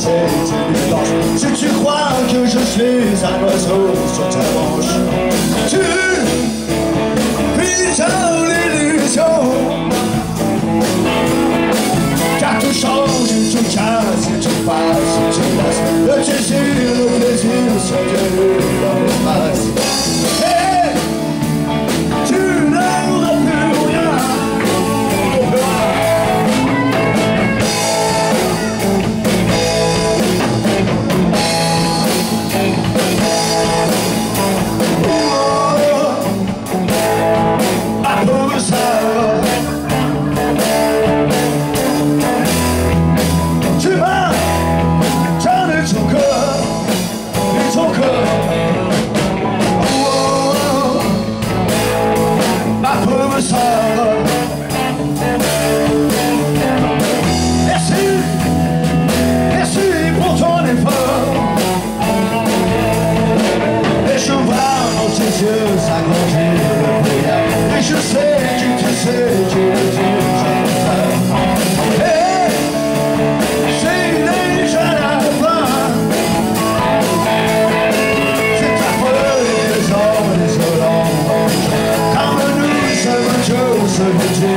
c'est une évidence. Si tu crois que je suis un oiseau sur ta branche, tu vis dans l'illusion. Car tout change, tout casse, et tout passe, et tout lasse. Le désir, le plaisir se déroule dans l'espace. Et tu n'auras plus rien. Merci pour ton effort. Et je vois dans tes yeux s'agrandir le brouillard. Et je sais que tu sais que le Dieu et c'est déjà la fin. C'est affreux et désolant. Comme nous sommes tous ce métier.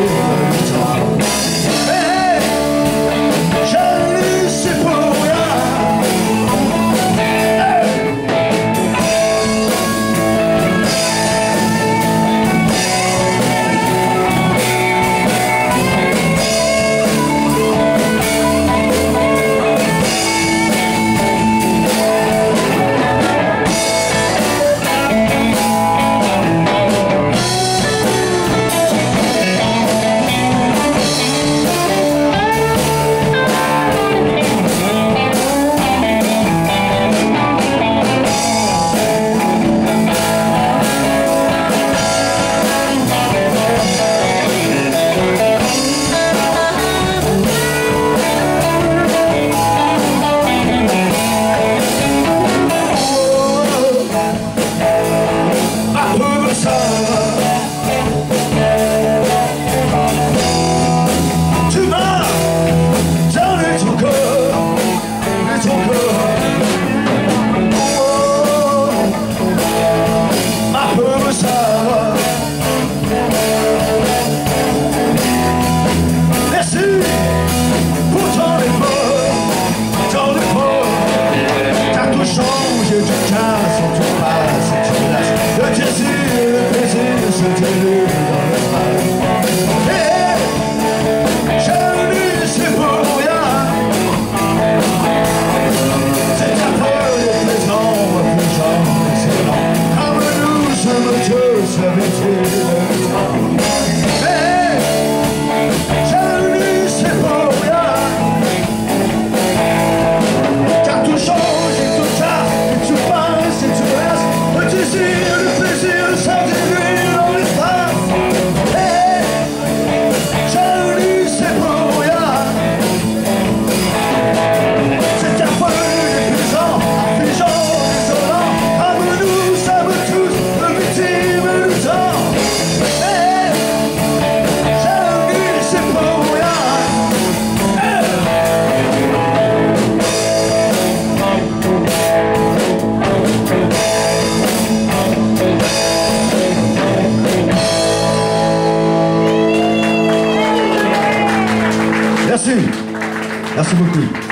Merci beaucoup.